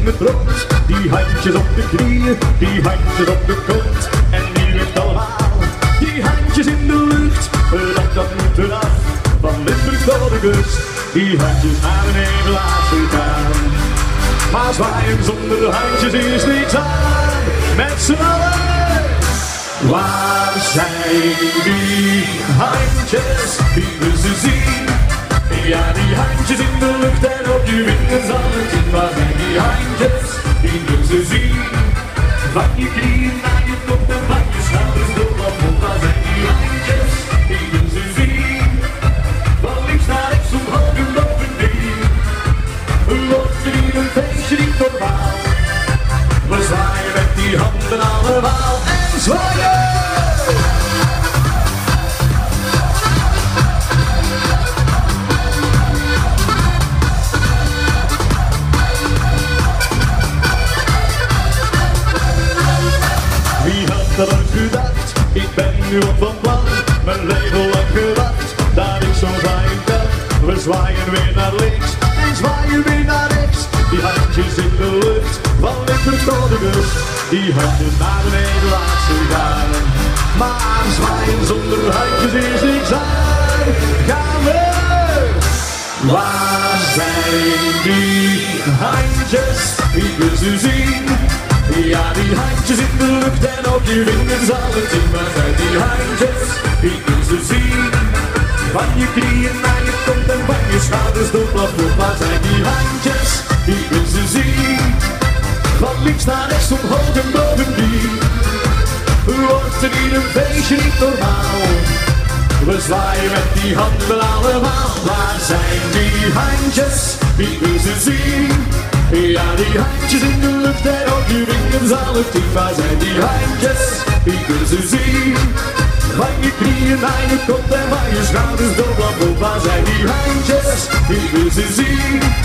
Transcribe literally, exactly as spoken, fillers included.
in het rond. Die handjes op de knieën, die handjes op de kont. En die lucht allemaal, die handjes in de lucht. Dat, dat moet eraf, van Limburg tot de kust. Die handjes naar beneden laten gaan. Maar zwaaien zonder handjes is niks aan. Met z'n allen. Waar zijn die handjes, die we ze zien? Ja, die handjes in de lucht en op je vingers zal het zien. Waar zijn die handjes, die we ze zien? Van je knieën naar je kop en van je schouders door wat op. Waar zijn die handjes, die we ze zien? Van links naar rechts omhoog en bovendien. Wordt er hier een feestje niet normaal? We zwaaien met die handen allemaal en zwaaien! Wie had dat ooit gedacht? Ik ben nu op van plan, mijn leven lang gewacht, dat ik zo zwaaien kan. We zwaaien weer naar links en zwaaien weer naar rechts. Die handjes in de lucht, van Limburg tot de kust. Die handjes naar beneden laat ze gaan. Maar zwaaien zonder handjes is niks aan. Gaan we! Waar zijn die handjes, die we ze zien? Ja, die handjes in de lucht en op je vingers zal het zien. Waar zijn die handjes, die we ze zien? Van je knieën naar je kont en van je schouders door het plafond. Waar zijn die handjes, die we ze zien? Van links naar rechts omhoog en bovendien. Wordt er hier een feestje niet normaal? We zwaaien met die handen allemaal. Waar zijn die handjes, die we ze zien? Ja, die handjes in de lucht en op je vingers zal het zien. Waar zijn die handjes, die we ze zien? Van je knieën naar je kop en van je schouders door het plafond. Waar zijn die handjes, die we ze zien?